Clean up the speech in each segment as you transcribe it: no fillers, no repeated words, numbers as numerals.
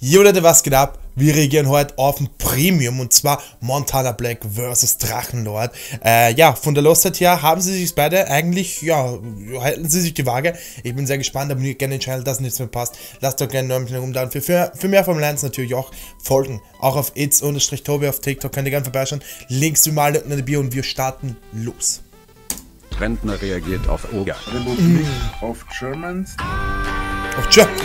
Jo Leute, was geht ab? Wir reagieren heute auf ein Premium und zwar Montana Black vs. Drachenlord. Ja, von der Lostheit her haben sie sich beide eigentlich, ja, halten sie sich die Waage. Ich bin sehr gespannt, abonniert gerne den Channel, dass nichts mehr passt. Lasst doch gerne einen Daumen da für mehr Formel 1 natürlich auch folgen. Auch auf its_tobi auf TikTok könnt ihr gerne vorbeischauen. Links wie mal unten in der Bio und wir starten los. Rentner reagiert auf Oga. Auf Germans. Auf Germans.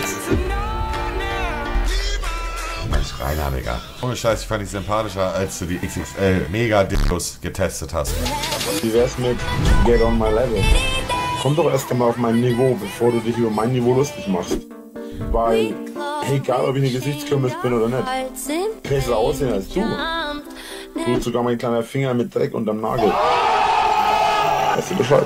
Mensch, Rainer, Digga. Ohne Scheiß, ich fand dich sympathischer, als du die XXL Mega-Dildos getestet hast. Wie wär's mit Get on my level? Komm doch erst einmal auf mein Niveau, bevor du dich über mein Niveau lustig machst. Weil, egal ob ich eine Gesichtskürbis bin oder nicht, besser aussehen als du. Tut sogar mein kleiner Finger mit Dreck unterm Nagel. Weißt du Bescheid?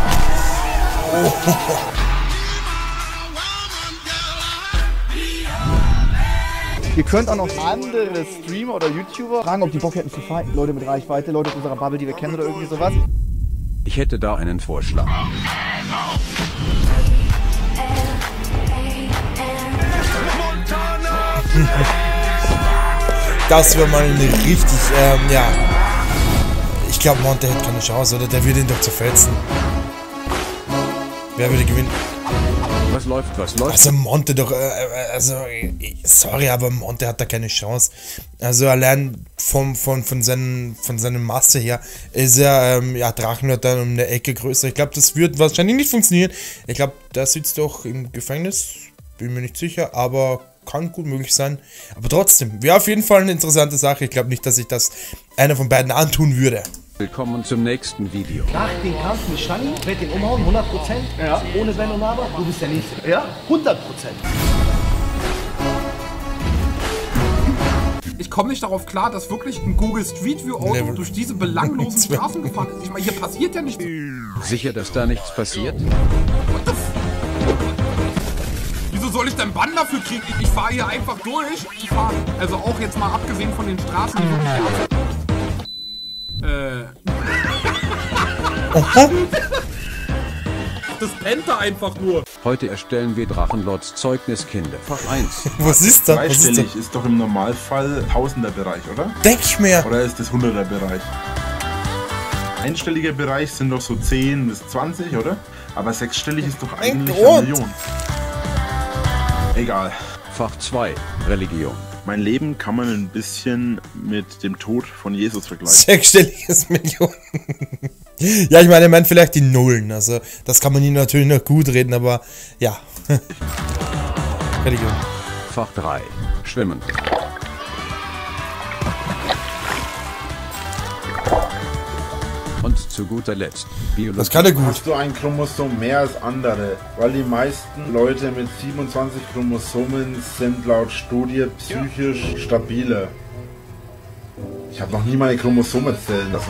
Ihr könnt auch noch andere Streamer oder YouTuber fragen, ob die Bock hätten zu fighten. Leute mit Reichweite, Leute aus unserer Bubble, die wir kennen oder irgendwie sowas. Ich hätte da einen Vorschlag. Das wäre mal eine richtig, ja. Ich glaube, Monte hätte keine Chance, oder? Der würde ihn doch zerfetzen. Wer würde gewinnen? Was läuft? Also Monte doch, sorry, aber Monte hat da keine Chance. Also allein von seiner Masse her ist er, ja, Drachenlord dann um eine Ecke größer. Ich glaube, das wird wahrscheinlich nicht funktionieren. Ich glaube, der sitzt doch im Gefängnis, bin mir nicht sicher, aber kann gut möglich sein. Aber trotzdem, wäre auf jeden Fall eine interessante Sache. Ich glaube nicht, dass ich das einer von beiden antun würde. Willkommen zum nächsten Video. Nach dem Kampf mit Shani, werd den umhauen, 100%. Ja. Ohne Wenn und Aber, du bist der Nächste. Ja, 100%. Ich komme nicht darauf klar, dass wirklich ein Google Street View Auto durch diese belanglosen Straßen gefahren ist. Ich meine, hier passiert ja nichts. Sicher, dass da nichts passiert? Wieso soll ich denn Bann dafür kriegen? Ich fahre hier einfach durch. Ich fahre, also auch jetzt mal abgesehen von den Straßen, die wirklich das pennt da einfach nur. Heute erstellen wir Drachenlords Zeugniskinde. Fach 1. Was ist da? Dreistellig ist doch im Normalfall Tausender-Bereich, oder? Denk ich mir. Oder ist das 100er-Bereich? Einstelliger Bereich sind doch so 10 bis 20, oder? Aber sechsstellig ist doch eigentlich eine Million. Egal. Fach 2. Religion. Mein Leben kann man ein bisschen mit dem Tod von Jesus vergleichen. Sechsstelliges Millionen. Ja, ich meine vielleicht die Nullen. Also, das kann man ihnen natürlich noch gut reden, aber ja. Religion. Fach 3. Schwimmen. Und zu guter Letzt Biologie. Das kann er gut. Hast du ein Chromosom mehr als andere? Weil die meisten Leute mit 27 Chromosomen sind laut Studie psychisch stabiler. Ich habe noch nie meine Chromosome zählen lassen.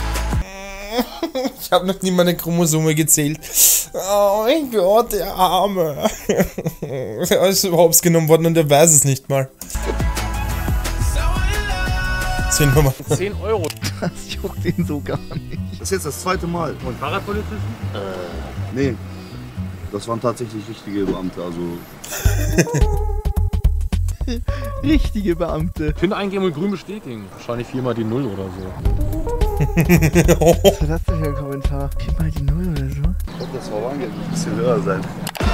Ich habe noch nie meine Chromosome gezählt. Oh mein Gott, der Arme. Er ist überhaupt genommen worden und er weiß es nicht mal. Sehen wir mal. 10 €. Das juckt ihn so gar nicht. Das ist jetzt das zweite Mal. Und Fahrradpolizisten? Nee. Das waren tatsächlich richtige Beamte, also. Richtige Beamte. Finde eingeben und grün bestätigen. Wahrscheinlich 4-mal die 0 oder so. Was war das denn für ein Kommentar? 4-mal die 0 oder so? Ich glaube, das war ein bisschen höher sein.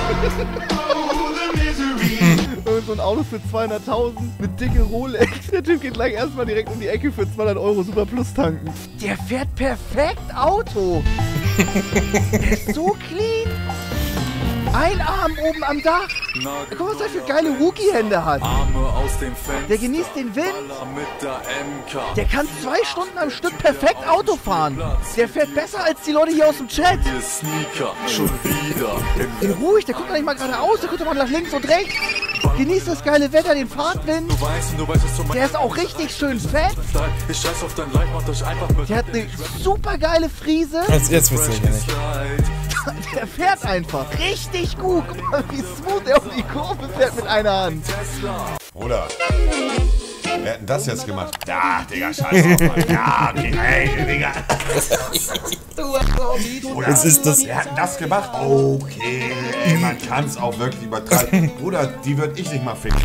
Und so ein Auto für 200.000 mit dicke Rolex. Der Typ geht gleich erstmal direkt um die Ecke für 200 € Super Plus tanken. Der fährt perfekt Auto. Der ist so clean. Ein Arm oben am Dach. Guck mal, was er für geile Wookie-Hände hat. Der genießt den Wind. Der kann 2 Stunden am Stück perfekt Auto fahren. Der fährt besser als die Leute hier aus dem Chat. In ruhig, der guckt doch nicht mal geradeaus, der guckt doch mal nach links und rechts. Genießt das geile Wetter, den Fahrtwind. Der ist auch richtig schön fett. Der hat eine super geile Frise. Also jetzt wisst ihr nicht. Der fährt einfach richtig gut. Guck mal, wie smooth er um die Kurve fährt mit einer Hand. Bruder. Wer hat denn das jetzt gemacht? Ja, Digga, scheiß auf, Mann. Ja, okay, hey, Digga. Was ist das? Wer hat denn das gemacht? Okay, ey, man kann es auch wirklich übertreiben. Bruder, die würde ich nicht mal ficken.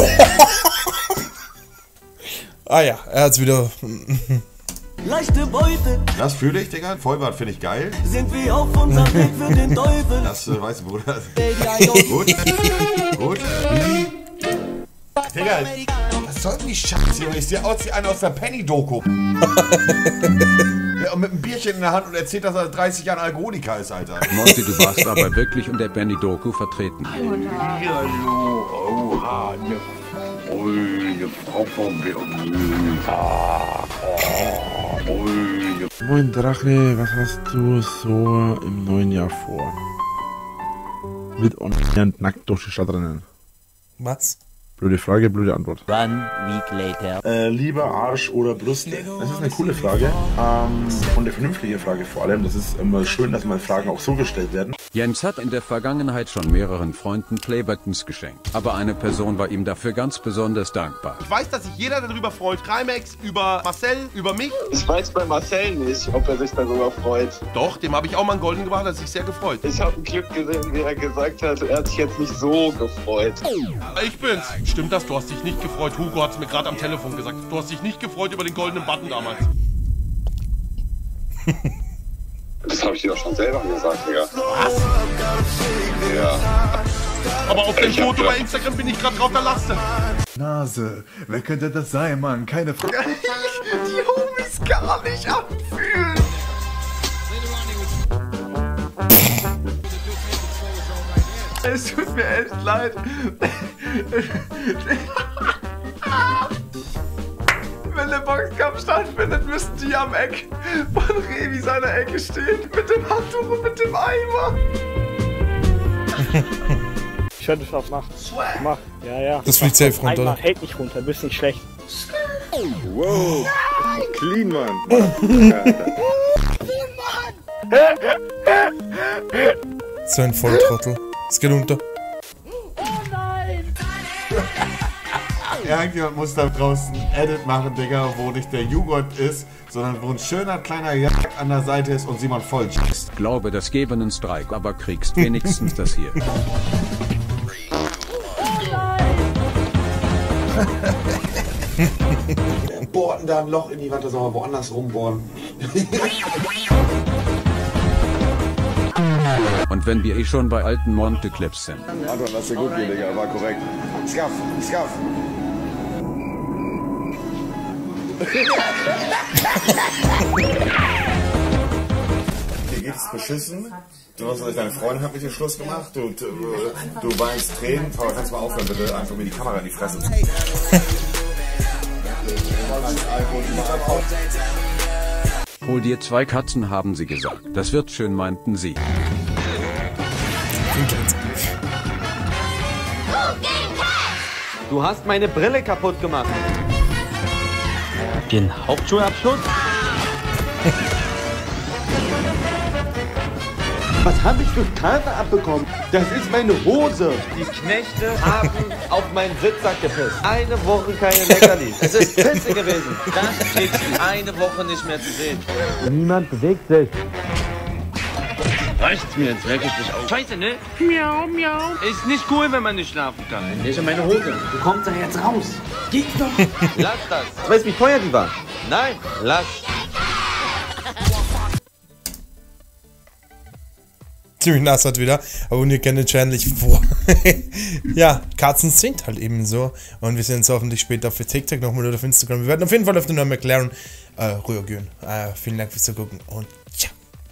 Ah ja, er hat's wieder. Leichte Beute. Das fühle ich, Digga. Vollbart finde ich geil. Sind wir auf unserem Weg für den Teufel. Das weißt du, Bruder. Gut. Gut. Digga, was soll denn die Scheiße, Junge? Ich sehe aus wie einer aus der Penny-Doku. Ja, und mit einem Bierchen in der Hand und erzählt, dass er 30 Jahre Alkoholiker ist, Alter. Monty, du warst aber wirklich in der Penny-Doku vertreten. Hallo, oha, eine Frau von Berlin. Moin Drache, was hast du so im neuen Jahr vor? Mit und nackt durch die Stadt rennen. Was? Blöde Frage, blöde Antwort. 1 week later. Lieber Arsch oder Brüste? Das ist eine coole Frage. Und eine vernünftige Frage vor allem. Das ist immer schön, dass mal Fragen auch so gestellt werden. Jens hat in der Vergangenheit schon mehreren Freunden Playbuttons geschenkt. Aber eine Person war ihm dafür ganz besonders dankbar. Ich weiß, dass sich jeder darüber freut. Trimax, über Marcel, über mich. Ich weiß bei Marcel nicht, ob er sich darüber freut. Doch, dem habe ich auch mal einen Golden gemacht, hat sich sehr gefreut. Ich habe einen Clip gesehen, wie er gesagt hat, er hat sich jetzt nicht so gefreut. Ich bin's. Stimmt das? Du hast dich nicht gefreut. Hugo hat es mir gerade am Telefon gesagt. Du hast dich nicht gefreut über den goldenen Button damals. Das habe ich dir doch schon selber gesagt, Digga. Was? Ja. Aber auf dem Foto bei Instagram bin ich gerade drauf, da lachst du. Nase, wer könnte das sein, Mann? Keine Frage. Die Homies gar nicht abfühlen. Es tut mir echt leid. Wenn der Boxkampf stattfindet, müssten die am Eck von Revi seiner Ecke stehen. Mit dem Handtuch und mit dem Eimer. Ich werde es auch machen. Mach. Ja, ja. Das fliegt safe runter, oder? Hält nicht runter, bist nicht schlecht. Wow. Clean, Mann. So ein Volltrottel. Es geht unter. Irgendjemand muss da draußen ein Edit machen, Digga, wo nicht der Joghurt ist, sondern wo ein schöner kleiner Jack an der Seite ist und Simon voll schießt. Glaube, das gäbe einen Streik, aber kriegst wenigstens das hier. Bohrten da ein Loch in die Wand, da soll man woanders rumbohren. Und wenn wir schon bei alten Monte-Clips sind. Anton, lass dir gut gehen, Digga, war korrekt. Skaff, skaff. Dir geht's beschissen. Du hast deine Freundin hat mit dir Schluss gemacht. Du weinst Tränen. Aber kannst du mal aufhören, bitte? Einfach mir die Kamera in die Fresse. Hol dir 2 Katzen, haben sie gesagt. Das wird schön, meinten sie. Du hast meine Brille kaputt gemacht. Den Hauptschulabschluss? Was habe ich für Karte abbekommen? Das ist meine Hose. Die Knechte haben auf meinen Sitzsack gepisst. Eine Woche keine Leckerlis. Es ist Pisse gewesen. Das kriegst du eine Woche nicht mehr zu sehen. Niemand bewegt sich. Reicht's mir jetzt, reg ich dich auf. Scheiße, ne? Miau, miau. Ist nicht cool, wenn man nicht schlafen kann. Ich und meine Hose. Du kommst da jetzt raus. Geht doch. Lass das. Du weißt, wie teuer die war? Nein, lass. Ziemlich nass hat wieder, aber ihr kennt den Channel nicht vor. Ja, Katzen sind halt eben so. Und wir sehen uns hoffentlich später für TikTok nochmal oder auf Instagram. Wir werden auf jeden Fall auf den neuen McLaren rübergehen. Vielen Dank fürs Zugucken und ciao.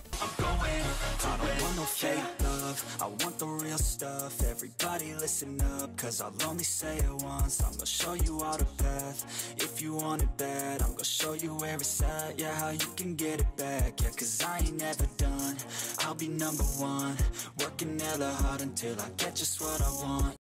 I want the real stuff, everybody listen up, cause I'll only say it once, I'm gonna show you all the path, if you want it bad, I'm gonna show you where it's at, yeah, how you can get it back, yeah, cause I ain't never done, I'll be #1, working hella hard until I get just what I want.